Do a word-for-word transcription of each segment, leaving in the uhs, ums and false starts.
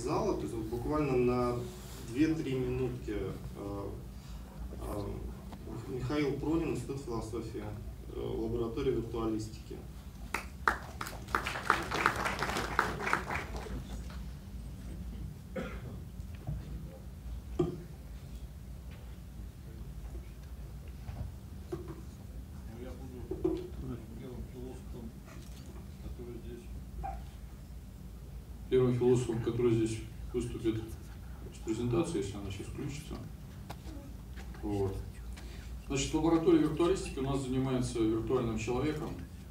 зала, то есть вот буквально на две-три минутки э, э, Михаил Пронин, Институт философии, э, лаборатория виртуалистики. Первым философом, который здесь выступит с презентацией, если она сейчас включится. Вот. Значит, лаборатория виртуалистики у нас занимается виртуальным человеком.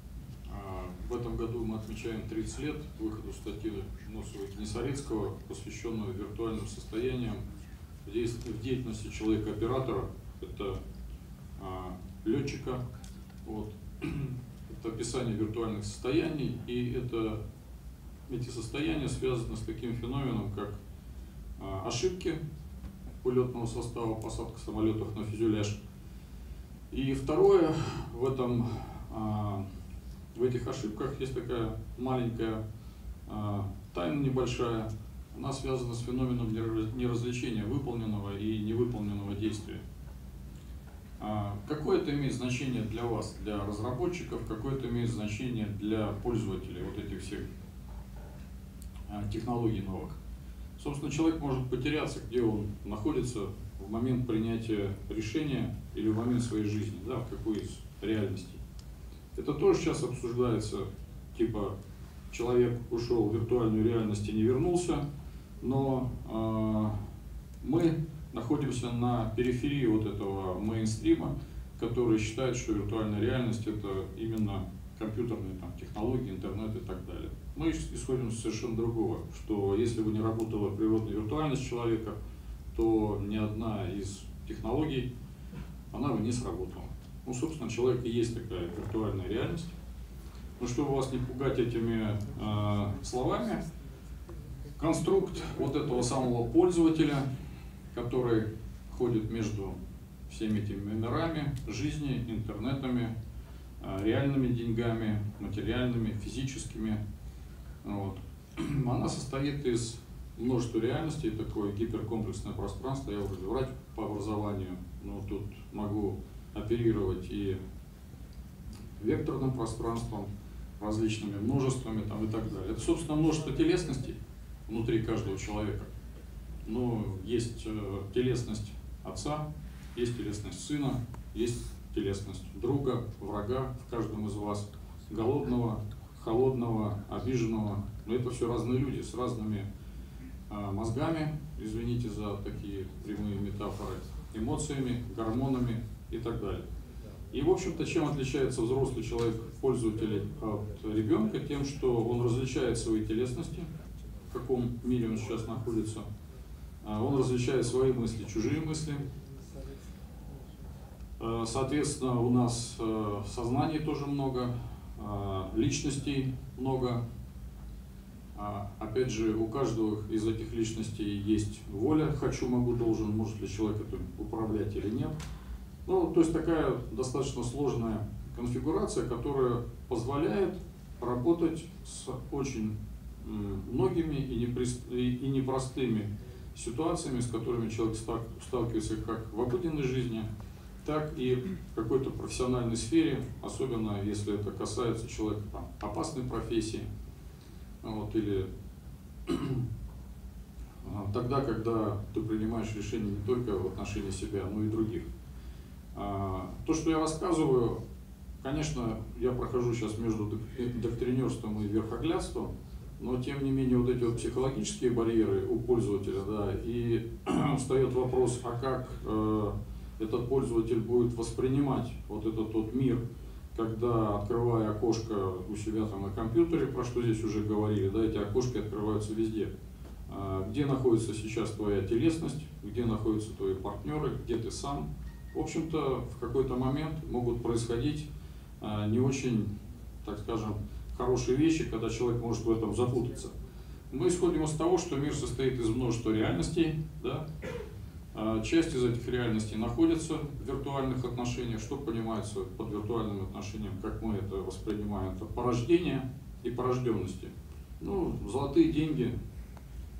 В этом году мы отмечаем тридцать лет выходу статьи Носова-Книсарецкого, посвященную виртуальным состояниям в деятельности человека-оператора. Это а, летчика. Вот. Это описание виртуальных состояний, и это эти состояния связаны с таким феноменом, как а, ошибки полетного состава, посадка самолетов на фюзеляж. И второе, в, этом, а, в этих ошибках есть такая маленькая а, тайна небольшая, она связана с феноменом неразличения выполненного и невыполненного действия. А, какое это имеет значение для вас, для разработчиков, какое это имеет значение для пользователей вот этих всех технологий новых. Собственно, человек может потеряться, где он находится в момент принятия решения или в момент своей жизни, да, в какой из реальностей. Это тоже сейчас обсуждается, типа человек ушел в виртуальную реальность и не вернулся, но э, мы находимся на периферии вот этого мейнстрима, который считает, что виртуальная реальность это именно компьютерные там, технологии, интернет и так далее. Мы исходим из совершенно другого, что если бы не работала природная виртуальность человека, то ни одна из технологий, она бы не сработала. Ну, собственно, человек и есть такая виртуальная реальность. Но чтобы вас не пугать этими э, словами, конструкт вот этого самого пользователя, который ходит между всеми этими мирами, жизни, интернетами, реальными деньгами, материальными, физическими. Вот. Она состоит из множества реальностей, такое гиперкомплексное пространство. Я уже врач по образованию, но тут могу оперировать и векторным пространством, различными множествами там, и так далее. Это, собственно, множество телесностей внутри каждого человека. Но есть э, телесность отца, есть телесность сына, есть телесность друга, врага в каждом из вас, голодного, холодного, обиженного. Но это все разные люди с разными э, мозгами, извините за такие прямые метафоры, эмоциями, гормонами и так далее. И, в общем-то, чем отличается взрослый человек, пользователь от ребенка? Тем, что он различает свои телесности, в каком мире он сейчас находится, он различает свои мысли, чужие мысли. Соответственно, у нас сознаний тоже много, личностей много. Опять же, у каждого из этих личностей есть воля, хочу, могу, должен, может ли человек этим управлять или нет. Ну, то есть такая достаточно сложная конфигурация, которая позволяет работать с очень многими и непростыми ситуациями, с которыми человек сталкивается как в обыденной жизни, так и в какой-то профессиональной сфере, особенно если это касается человека там, опасной профессии, вот, или тогда, когда ты принимаешь решения не только в отношении себя, но и других. То, что я рассказываю, конечно, я прохожу сейчас между доктринерством и верхоглядством, но тем не менее вот эти вот психологические барьеры у пользователя, да, и встает вопрос, а как э, этот пользователь будет воспринимать вот этот вот мир, когда, открывая окошко у себя там на компьютере, про что здесь уже говорили, да, эти окошки открываются везде. Э, где находится сейчас твоя телесность, где находятся твои партнеры, где ты сам. В общем-то, в какой-то момент могут происходить э, не очень, так скажем, хорошие вещи, когда человек может в этом запутаться. Мы исходим из того, что мир состоит из множества реальностей, да? э, часть из этих реальностей находится в виртуальных отношениях. Что понимается под виртуальным отношением, как мы это воспринимаем? Это порождение и порожденности. Ну, золотые деньги,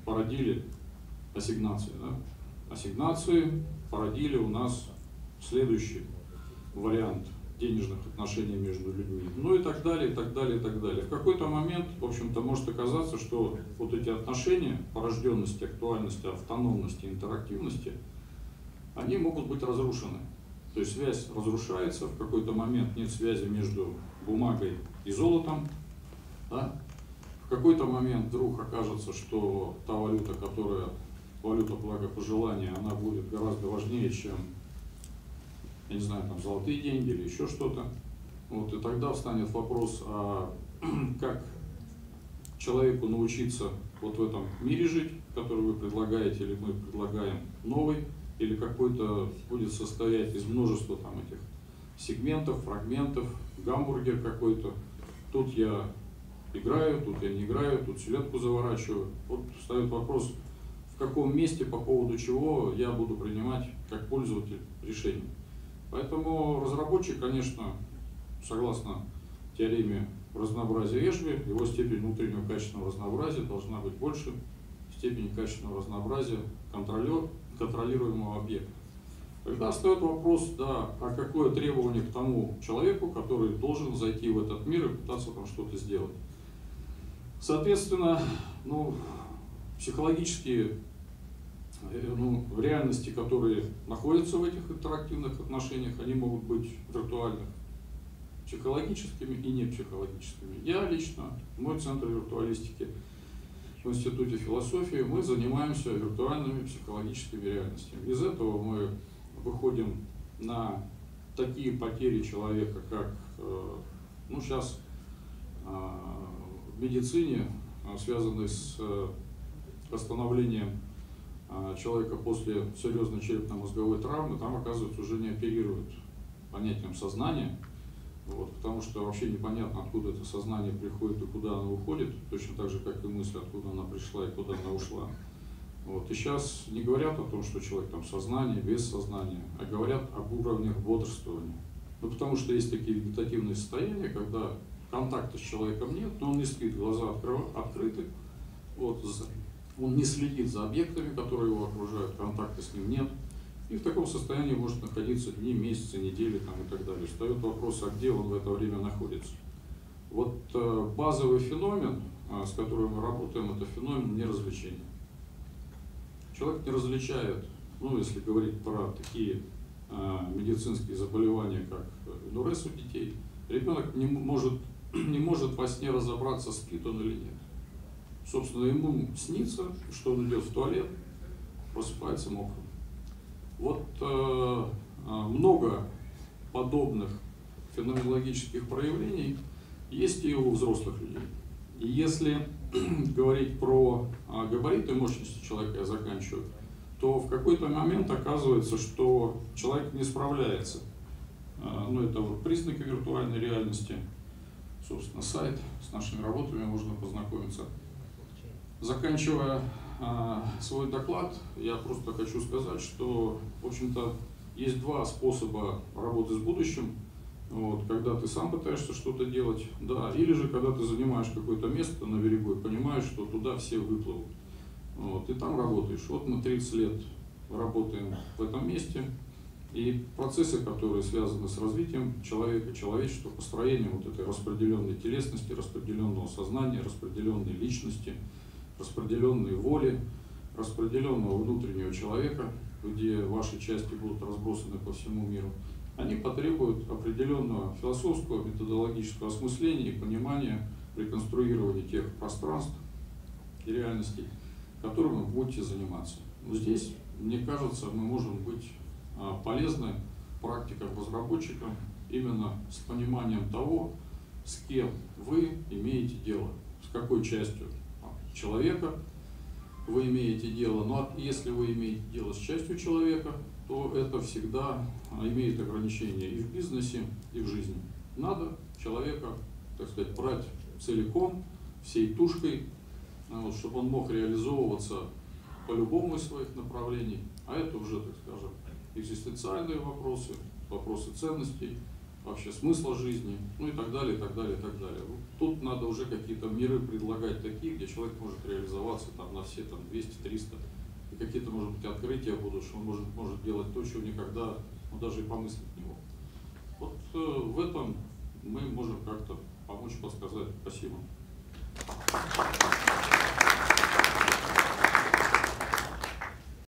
породили ассигнации. Да? Ассигнации породили у нас следующий вариант денежных отношений между людьми. Ну и так далее, и так далее, и так далее. В какой-то момент, в общем-то, может оказаться, что вот эти отношения, порожденности, актуальности, автономности, интерактивности, они могут быть разрушены. То есть связь разрушается, в какой-то момент нет связи между бумагой и золотом. Да? В какой-то момент вдруг окажется, что та валюта, которая валюта благопожелания, она будет гораздо важнее, чем, я не знаю, там золотые деньги или еще что-то. Вот, и тогда встанет вопрос, а как человеку научиться вот в этом мире жить, который вы предлагаете, или мы предлагаем новый, или какой-то будет состоять из множества там этих сегментов, фрагментов, гамбургер какой-то. Тут я играю, тут я не играю, тут селедку заворачиваю. Вот встает вопрос, в каком месте, по поводу чего я буду принимать как пользователь решение. Поэтому разработчик, конечно, согласно теореме разнообразия Эшби, его степень внутреннего качественного разнообразия должна быть больше степени качественного разнообразия контролер, контролируемого объекта. Тогда встает вопрос, да, а какое требование к тому человеку, который должен зайти в этот мир и пытаться там что-то сделать. Соответственно, ну, психологические ну, реальности, которые находятся в этих интерактивных отношениях, они могут быть виртуальными, психологическими и непсихологическими. Я лично, мой центр виртуалистики в Институте философии, мы занимаемся виртуальными психологическими реальностями. Из этого мы выходим на такие потери человека, как ну, сейчас в медицине, связанные с восстановлением человека после серьезной черепно-мозговой травмы, там, оказывается, уже не оперируют понятием сознания, вот, потому что вообще непонятно, откуда это сознание приходит и куда оно уходит, точно так же, как и мысль, откуда она пришла и куда она ушла. Вот. И сейчас не говорят о том, что человек там в сознании, без сознания, а говорят об уровнях бодрствования. Ну, потому что есть такие вегетативные состояния, когда контакта с человеком нет, но он не спит, глаза открыв... открыты, вот, он не следит за объектами, которые его окружают, контакта с ним нет. И в таком состоянии может находиться дни, месяцы, недели там, и так далее. Встает вопрос, а где он в это время находится. Вот э, базовый феномен, э, с которым мы работаем, это феномен неразвлечения. Человек не различает, ну если говорить про такие э, медицинские заболевания, как энурез у детей, ребенок не может, не может во сне разобраться, спит он или нет. Собственно, ему снится, что он идет в туалет, просыпается мокрым. Вот э, много подобных феноменологических проявлений есть и у взрослых людей. И если говорить про э, габариты мощности человека, я заканчиваю, то в какой-то момент оказывается, что человек не справляется. Э, ну, это вот признаки виртуальной реальности. Собственно, сайт с нашими работами можно познакомиться. Заканчивая э, свой доклад, я просто хочу сказать, что, в общем-то, есть два способа работы с будущим. Вот, когда ты сам пытаешься что-то делать, да, или же когда ты занимаешь какое-то место на берегу и понимаешь, что туда все выплывут. Вот, и там работаешь. Вот мы тридцать лет работаем в этом месте, и процессы, которые связаны с развитием человека, человечества, построением вот этой распределенной телесности, распределенного сознания, распределенной личности, распределенной воли, распределенного внутреннего человека, где ваши части будут разбросаны по всему миру, они потребуют определенного философского, методологического осмысления и понимания, реконструирования тех пространств и реальностей, которыми вы будете заниматься. Но здесь, мне кажется, мы можем быть полезны практикам-разработчикам именно с пониманием того, с кем вы имеете дело, с какой частью человека вы имеете дело. Но если вы имеете дело с частью человека, то это всегда имеет ограничения и в бизнесе, и в жизни. Надо человека, так сказать, брать целиком, всей тушкой, вот, чтобы он мог реализовываться по любому из своих направлений. А это уже, так скажем, экзистенциальные вопросы, вопросы ценностей, вообще смысла жизни, ну и так далее, и так далее, и так далее. Вот тут надо уже какие-то миры предлагать такие, где человек может реализоваться там, на все там, двести-триста, и какие-то, может быть, открытия будут, что он может, может делать то, чего никогда, ну, даже и помыслить не мог. Вот э, в этом мы можем как-то помочь, подсказать. Спасибо.